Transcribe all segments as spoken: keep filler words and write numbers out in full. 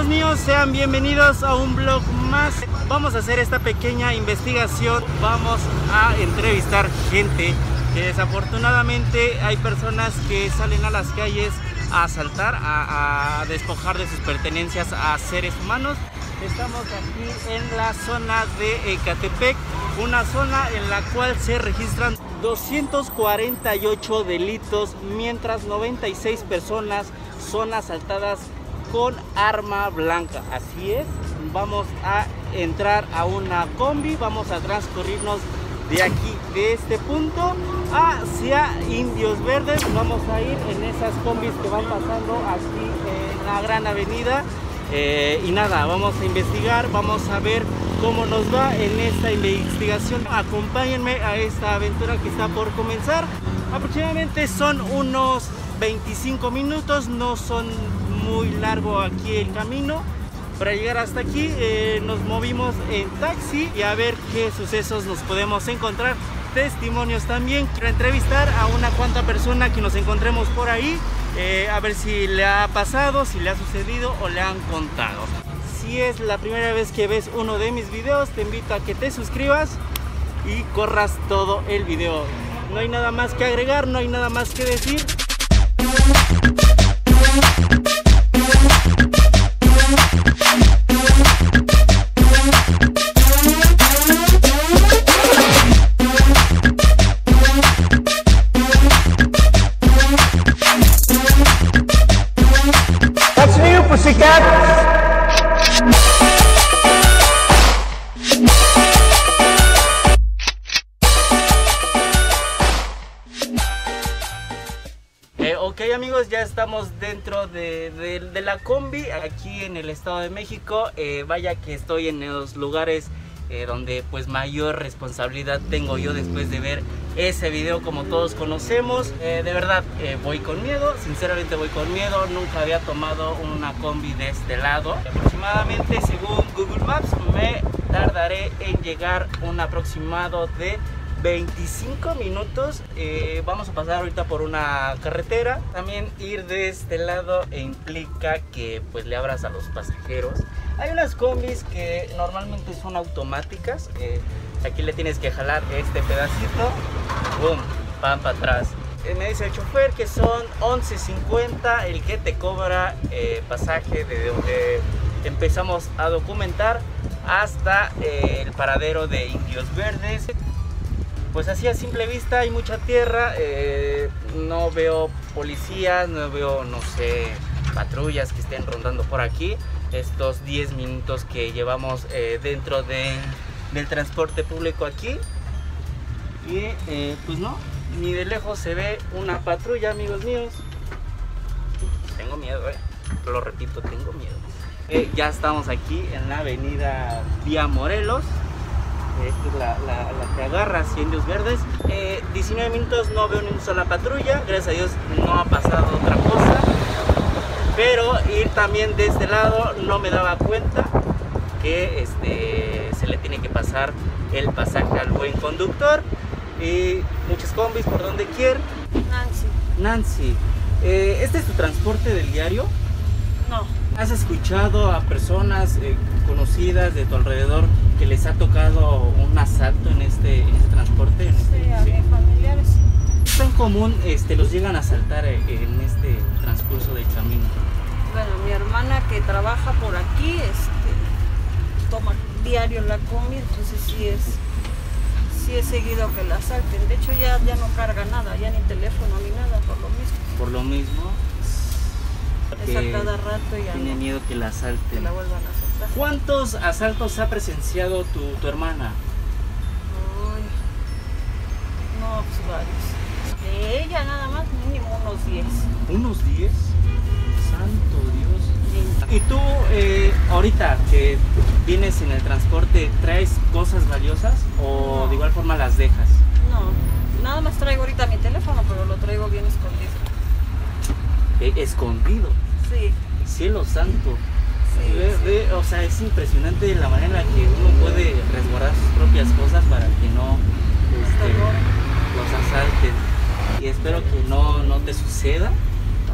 míos, sean bienvenidos a un vlog más. Vamos a hacer esta pequeña investigación. Vamos a entrevistar gente que desafortunadamente hay personas que salen a las calles a asaltar, a, a despojar de sus pertenencias a seres humanos. Estamos aquí en la zona de Ecatepec, una zona en la cual se registran doscientos cuarenta y ocho delitos, mientras noventa y seis personas son asaltadas con arma blanca. Así es, vamos a entrar a una combi, vamos a transcurrirnos de aquí, de este punto hacia Indios Verdes. Vamos a ir en esas combis que van pasando aquí en la gran avenida. Eh, y nada, vamos a investigar, vamos a ver cómo nos va en esta investigación. Acompáñenme a esta aventura que está por comenzar. Aproximadamente son unos veinticinco minutos, no son muy largo aquí el camino. Para llegar hasta aquí eh, nos movimos en taxi y a ver qué sucesos nos podemos encontrar. Testimonios también. Quiero entrevistar a una cuanta persona que nos encontremos por ahí, eh, a ver si le ha pasado, si le ha sucedido o le han contado. Si es la primera vez que ves uno de mis videos, te invito a que te suscribas y corras todo el video. No hay nada más que agregar, no hay nada más que decir. Eh, ok amigos, ya estamos dentro de, de, de la combi aquí en el Estado de México. Eh, vaya que estoy en los lugares eh, donde pues mayor responsabilidad tengo yo después de ver ese video, como todos conocemos. Eh, de verdad eh, voy con miedo, sinceramente voy con miedo. Nunca había tomado una combi de este lado. Aproximadamente, según Google Maps, me tardaré en llegar un aproximado de veinticinco minutos. Eh, vamos a pasar ahorita por una carretera. También ir de este lado implica que pues le abras a los pasajeros. Hay unas combis que normalmente son automáticas. Eh, aquí le tienes que jalar este pedacito, boom, van para atrás. Eh, me dice el chofer que son once cincuenta el que te cobra eh, pasaje de donde empezamos a documentar hasta eh, el paradero de Indios Verdes. Pues así a simple vista hay mucha tierra, eh, no veo policías, no veo, no sé, patrullas que estén rondando por aquí. Estos diez minutos que llevamos eh, dentro de, del transporte público aquí. Y eh, pues no, ni de lejos se ve una patrulla, amigos míos. Tengo miedo, eh, lo repito, tengo miedo. Eh, ya estamos aquí en la avenida Vía Morelos. Esta es la, la, la que agarra hacia Indios Verdes. eh, diecinueve minutos, no veo ni una sola patrulla. Gracias a Dios no ha pasado otra cosa. Pero ir también de este lado no me daba cuenta que este, se le tiene que pasar el pasaje al buen conductor. Y muchas combis por donde quiera. Nancy. Nancy, eh, ¿este es tu transporte del diario? No. ¿Has escuchado a personas eh, conocidas de tu alrededor que les ha tocado un asalto en este, en este transporte? En este, sí, a mis familiares. ¿Qué tan común este, los llegan a asaltar en este transcurso del camino? Bueno, mi hermana que trabaja por aquí, este, toma diario la combi, entonces sí es, sí es seguido que la asalten. De hecho ya, ya no carga nada, ya ni teléfono ni nada, por lo mismo. Por lo mismo. Es a cada rato ya tiene no, miedo que la asalten. que la vuelvan a asaltar. ¿Cuántos asaltos ha presenciado tu, tu hermana? Uy, no, pues varios. De ella nada más, mínimo unos diez. ¿Unos diez? Santo Dios. ¿Y tú eh, ahorita que vienes en el transporte, traes cosas valiosas o No. de igual forma las dejas? No, nada más traigo ahorita mi teléfono, pero lo traigo bien escondido. Eh, escondido. Sí. Cielo santo. Sí, Ve- sí. ve, o sea, es impresionante la manera en la que uno puede resguardar sus propias cosas para que no este, los asalten. Y espero que no, no te suceda.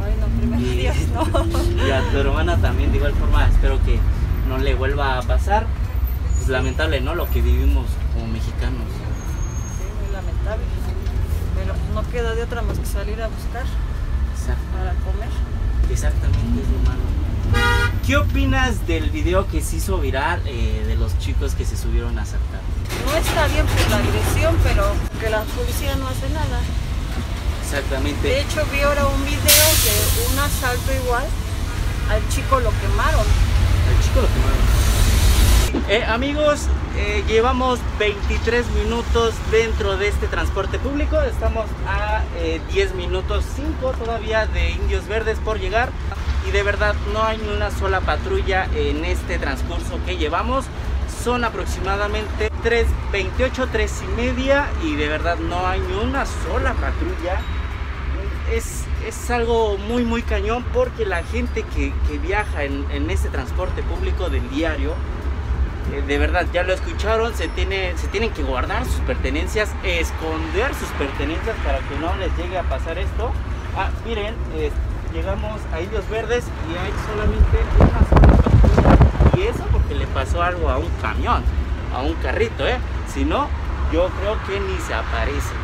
Ay, no, primero Y- Dios, no. Y a tu hermana también, de igual forma, espero que no le vuelva a pasar. Es lamentable, ¿no? Lo que vivimos como mexicanos. Sí, muy lamentable. Pero pues no queda de otra más que salir a buscar Exacto. para comer. Exactamente, es lo malo. ¿Qué opinas del video que se hizo viral eh, de los chicos que se subieron a asaltar? No está bien por la agresión, pero que la policía no hace nada. Exactamente. De hecho, vi ahora un video de un asalto igual. Al chico lo quemaron. Al chico lo quemaron. Eh, amigos, eh, llevamos veintitrés minutos dentro de este transporte público. Estamos a eh, diez minutos cinco todavía de Indios Verdes por llegar. Y de verdad no hay ni una sola patrulla en este transcurso que llevamos. Son aproximadamente tres veintiocho, tres y media y de verdad no hay ni una sola patrulla. Es, es algo muy muy cañón porque la gente que, que viaja en, en este transporte público del diario, eh, de verdad ya lo escucharon, se, tiene, se tienen que guardar sus pertenencias, esconder sus pertenencias para que no les llegue a pasar esto. Ah, miren, eh, llegamos a Indios Verdes y hay solamente una sola patrulla. Y eso porque le pasó algo a un camión, a un carrito, ¿eh? Si no, yo creo que ni se aparece.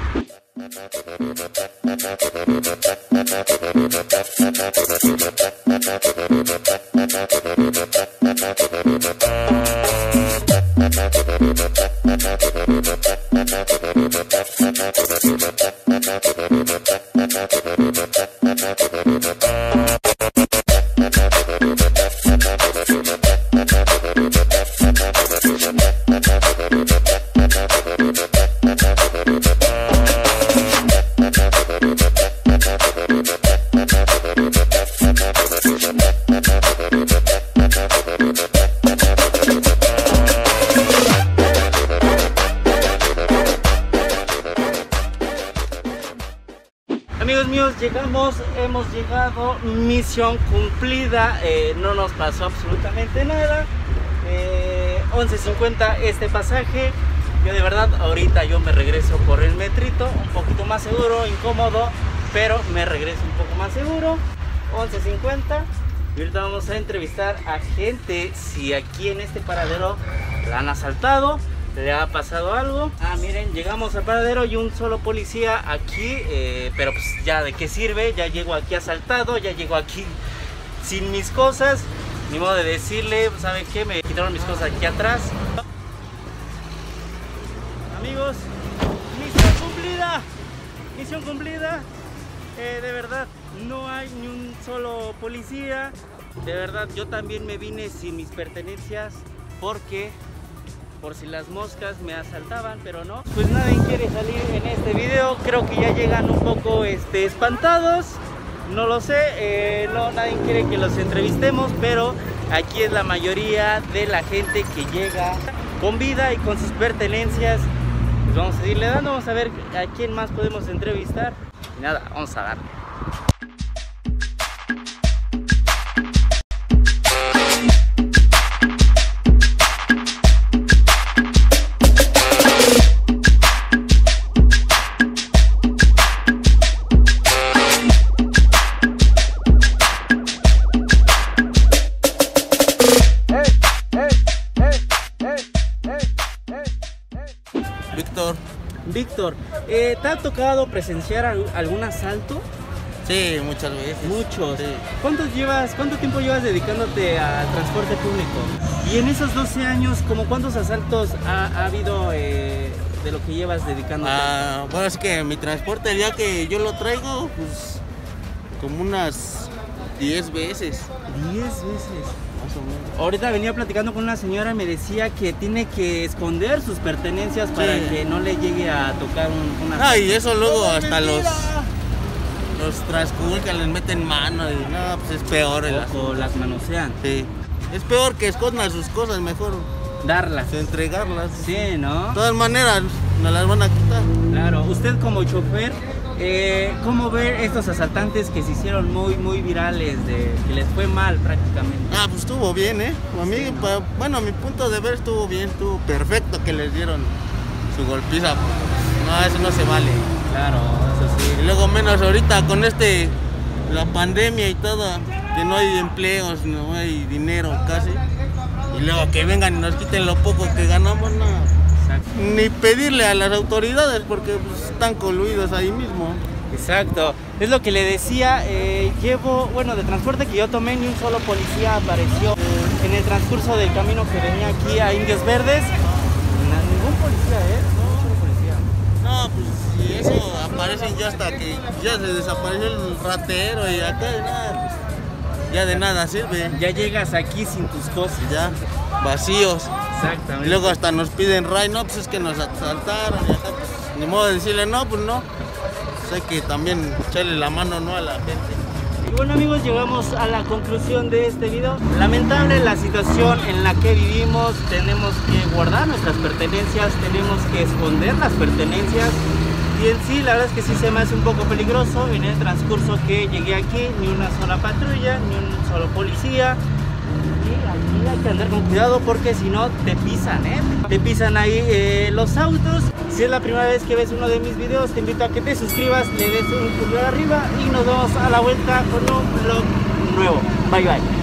Amigos míos, llegamos, hemos llegado, misión cumplida, eh, no nos pasó absolutamente nada. eh, once cincuenta este pasaje. Yo de verdad ahorita yo me regreso por el metrito, un poquito más seguro, incómodo, pero me regreso un poco más seguro. once cincuenta y ahorita vamos a entrevistar a gente si aquí en este paradero la han asaltado, le ha pasado algo. Ah, miren, llegamos al paradero y un solo policía aquí, eh, pero pues ya de qué sirve, ya llego aquí asaltado, ya llego aquí sin mis cosas, ni modo de decirle, ¿saben qué? Me quitaron mis cosas aquí atrás. Amigos, misión cumplida, misión cumplida, eh, de verdad, no hay ni un solo policía, de verdad, yo también me vine sin mis pertenencias porque por si las moscas me asaltaban, pero no. Pues nadie quiere salir en este video, creo que ya llegan un poco este, espantados, no lo sé, eh, no, nadie quiere que los entrevistemos, pero aquí es la mayoría de la gente que llega con vida y con sus pertenencias. Pues vamos a seguirle dando, vamos a ver a quién más podemos entrevistar. Y nada, vamos a darle. Víctor. Víctor, eh, ¿te ha tocado presenciar al- algún asalto? Sí, muchas veces. Muchos. Sí. ¿Cuántos llevas, cuánto tiempo llevas dedicándote al transporte público? Y en esos doce años, ¿como cuántos asaltos ha, ha habido eh, de lo que llevas dedicándote? Ah, bueno, es que mi transporte, el día que yo lo traigo, pues como unas diez veces, Diez veces. más o menos. Ahorita venía platicando con una señora y me decía que tiene que esconder sus pertenencias para Sí. que no le llegue a tocar un, una... Ah, y eso luego ¡Oh, hasta los, mentira! los transculcan, les meten mano y no, pues es peor el O asunto. las manosean. Sí. Es peor que escondan sus cosas, mejor Darlas. entregarlas. Sí, De ¿no? todas maneras, nos las van a quitar. Claro. Usted como chofer, eh, ¿cómo ver estos asaltantes que se hicieron muy, muy virales, de que les fue mal prácticamente? Ah, pues estuvo bien, ¿eh? A mí, pa- bueno, a mi punto de ver estuvo bien, estuvo perfecto que les dieron su golpiza. No, eso no se vale. Claro, eso Y sí. luego menos ahorita con este la pandemia y todo, que no hay empleos, no hay dinero casi. Y luego que vengan y nos quiten lo poco que ganamos, no. Exacto. Ni pedirle a las autoridades porque pues, están coluidos ahí mismo. Exacto, es lo que le decía, eh, llevo, bueno, de transporte que yo tomé, ni un solo policía apareció eh, en el transcurso del camino que venía aquí a Indios Verdes. Na, ningún policía, ¿eh? No, solo policía. No, pues si eso aparecen ya hasta que ya se desapareció el ratero y acá nada, pues, ya de nada sirve. Ya llegas aquí sin tus cosas. Ya, vacíos. Exactamente. Y luego hasta nos piden ray, no, pues es que nos asaltaron y acá, pues, ni modo de decirle no, pues no. Hay que también echarle la mano, ¿no?, a la gente. Y bueno, amigos, llegamos a la conclusión de este video. Lamentable la situación en la que vivimos, tenemos que guardar nuestras pertenencias, tenemos que esconder las pertenencias. Y en sí, la verdad es que sí se me hace un poco peligroso. En el transcurso que llegué aquí, ni una sola patrulla, ni un solo policía. Y aquí hay que andar con cuidado porque si no te pisan, ¿eh? Te pisan ahí eh, los autos. Si es la primera vez que ves uno de mis videos, te invito a que te suscribas, le des un pulgar arriba y nos vemos a la vuelta con un vlog nuevo. Bye bye.